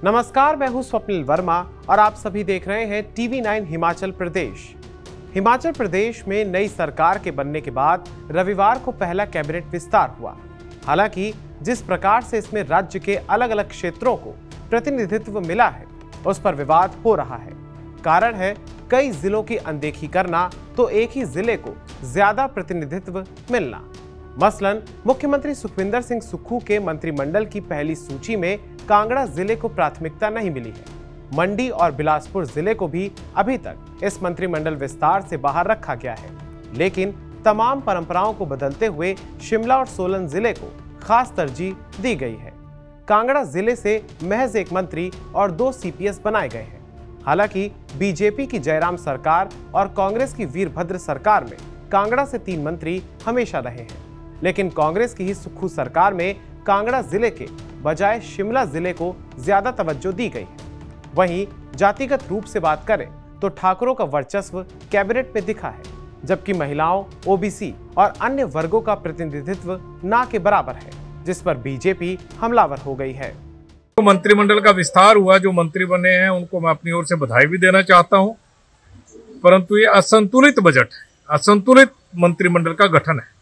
नमस्कार, मैं हूं स्वप्निल वर्मा और आप सभी देख रहे हैं TV9 हिमाचल प्रदेश। हिमाचल प्रदेश में नई सरकार के बनने के बाद रविवार को पहला कैबिनेट विस्तार हुआ। हालांकि जिस प्रकार से इसमें राज्य के अलग अलग क्षेत्रों को प्रतिनिधित्व मिला है, उस पर विवाद हो रहा है। कारण है कई जिलों की अनदेखी करना तो एक ही जिले को ज्यादा प्रतिनिधित्व मिलना। मसलन मुख्यमंत्री सुखविंदर सिंह सुक्खू के मंत्रिमंडल की पहली सूची में कांगड़ा जिले को प्राथमिकता नहीं मिली है। मंडी और बिलासपुर जिले को भी अभी तक इस मंत्रिमंडल विस्तार से बाहर रखा गया है। लेकिन तमाम परंपराओं को बदलते हुए शिमला और सोलन जिले को खास तरजीह दी गई है। कांगड़ा जिले से महज एक मंत्री और 2 CPS बनाए गए हैं। हालांकि बीजेपी की जयराम सरकार और कांग्रेस की वीरभद्र सरकार में कांगड़ा से 3 मंत्री हमेशा रहे हैं, लेकिन कांग्रेस की ही सुक्खू सरकार में कांगड़ा जिले के बजाय शिमला जिले को ज्यादा तवज्जो दी गई है। वहीं जातिगत रूप से बात करें तो ठाकुरों का वर्चस्व कैबिनेट में दिखा है, जबकि महिलाओं, OBC और अन्य वर्गों का प्रतिनिधित्व ना के बराबर है, जिस पर बीजेपी हमलावर हो गई है। तो मंत्रिमंडल का विस्तार हुआ, जो मंत्री बने हैं उनको मैं अपनी ओर से बधाई भी देना चाहता हूं, परंतु ये असंतुलित बजट है, असंतुलित मंत्रिमंडल का गठन है।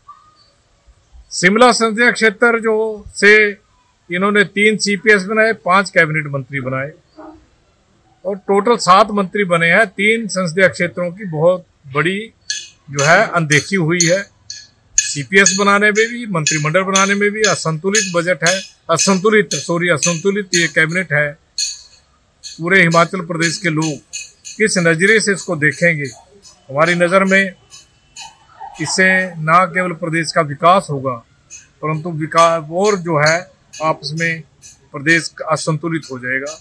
शिमला संसदीय क्षेत्र जो से इन्होंने 3 CPS बनाए, 5 कैबिनेट मंत्री बनाए और टोटल 7 मंत्री बने हैं। 3 संसदीय क्षेत्रों की बहुत बड़ी जो है अनदेखी हुई है। CPS बनाने में भी, मंत्रिमंडल बनाने में भी असंतुलित बजट है, असंतुलित ये कैबिनेट है। पूरे हिमाचल प्रदेश के लोग किस नजरिए से इसको देखेंगे? हमारी नज़र में इससे ना केवल प्रदेश का विकास होगा, परंतु विकास और जो है आपस में प्रदेश असंतुलित हो जाएगा।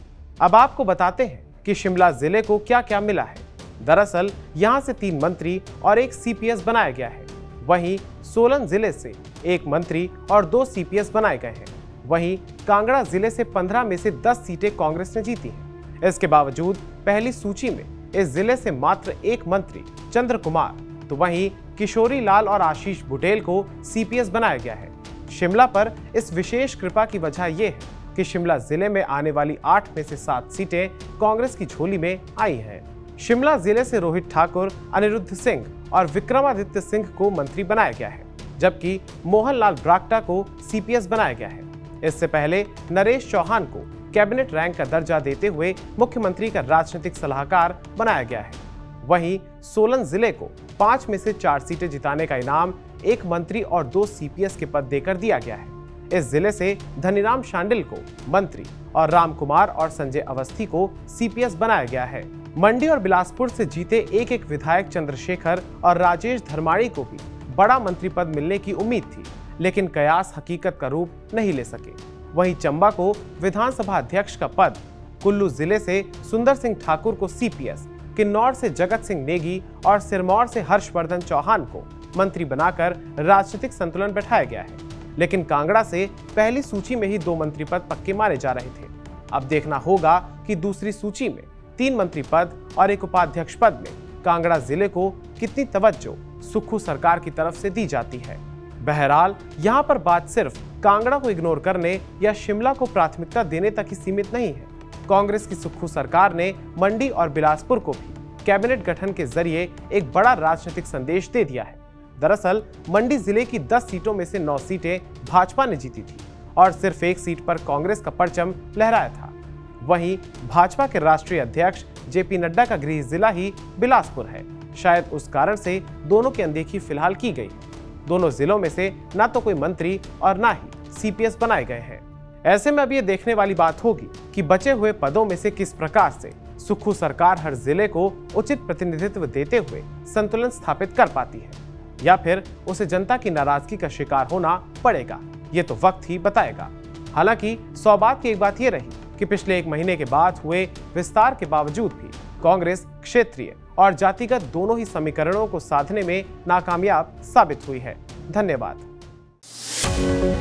अब आपको बताते हैं कि शिमला जिले को क्या क्या मिला है। दरअसल यहां से 3 मंत्री और 1 CPS बनाया गया है। वहीं सोलन जिले से 1 मंत्री और 2 CPS बनाए गए हैं। वहीं कांगड़ा जिले से 15 में से 10 सीटें कांग्रेस ने जीती हैं। इसके बावजूद पहली सूची में इस जिले से मात्र 1 मंत्री चंद्र कुमार, तो वहीं किशोरी लाल और आशीष बुटेल को CPS बनाया गया है। शिमला पर इस विशेष कृपा की वजह यह है कि शिमला जिले में आने वाली 8 में से 7 सीटें कांग्रेस की झोली में आई हैं। शिमला जिले से रोहित ठाकुर, अनिरुद्ध सिंह और विक्रमादित्य सिंह को मंत्री बनाया गया है, जबकि मोहन लाल ब्राक्टा को CPS बनाया गया है। इससे पहले नरेश चौहान को कैबिनेट रैंक का दर्जा देते हुए मुख्यमंत्री का राजनीतिक सलाहकार बनाया गया है। वहीं सोलन जिले को 5 में से 4 सीटें जिताने का इनाम 1 मंत्री और 2 CPS के पद देकर दिया गया है। इस जिले से धनीराम शांडिल को मंत्री और राम कुमार और संजय अवस्थी को CPS बनाया गया है। मंडी और बिलासपुर से जीते एक विधायक चंद्रशेखर और राजेश धर्माणी को भी बड़ा मंत्री पद मिलने की उम्मीद थी, लेकिन कयास हकीकत का रूप नहीं ले सके। वहीं चंबा को विधानसभा अध्यक्ष का पद, कुल्लू जिले से सुंदर सिंह ठाकुर को CPS, किन्नौर से जगत सिंह नेगी और सिरमौर से हर्षवर्धन चौहान को मंत्री बनाकर राजनीतिक संतुलन बैठाया गया है। लेकिन कांगड़ा से पहली सूची में ही 2 मंत्री पद पक्के माने जा रहे थे। अब देखना होगा कि दूसरी सूची में 3 मंत्री पद और 1 उपाध्यक्ष पद में कांगड़ा जिले को कितनी तवज्जो सुक्खू सरकार की तरफ से दी जाती है। बहरहाल यहाँ पर बात सिर्फ कांगड़ा को इग्नोर करने या शिमला को प्राथमिकता देने तक ही सीमित नहीं है। कांग्रेस की सुक्खू सरकार ने मंडी और बिलासपुर को भी कैबिनेट गठन के जरिए एक बड़ा राजनीतिक संदेश दे दिया है। दरअसल मंडी जिले की 10 सीटों में से 9 सीटें भाजपा ने जीती थी और सिर्फ 1 सीट पर कांग्रेस का परचम लहराया था। वहीं भाजपा के राष्ट्रीय अध्यक्ष JP नड्डा का गृह जिला ही बिलासपुर है। शायद उस कारण से दोनों की अनदेखी फिलहाल की गई है। दोनों जिलों में से न तो कोई मंत्री और न ही CPS बनाए गए हैं। ऐसे में अब ये देखने वाली बात होगी कि बचे हुए पदों में से किस प्रकार से सुक्खू सरकार हर जिले को उचित प्रतिनिधित्व देते हुए संतुलन स्थापित कर पाती है, या फिर उसे जनता की नाराजगी का शिकार होना पड़ेगा। ये तो वक्त ही बताएगा। हालांकि सौभाग्य की एक बात यह रही कि पिछले 1 महीने के बाद हुए विस्तार के बावजूद भी कांग्रेस क्षेत्रीय और जातिगत दोनों ही समीकरणों को साधने में नाकामयाब साबित हुई है। धन्यवाद।